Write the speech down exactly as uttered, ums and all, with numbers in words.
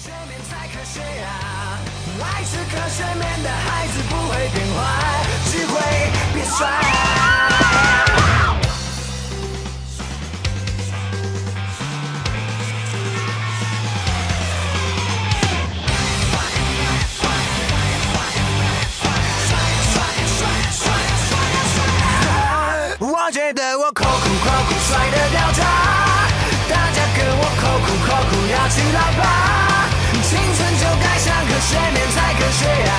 学面才科学啊！爱吃科学面的孩子不会变坏，只会变帅。我觉得我口酷口酷帅得掉渣，大家跟我口酷口酷要去老吧，青春就该上科学面才科学啊！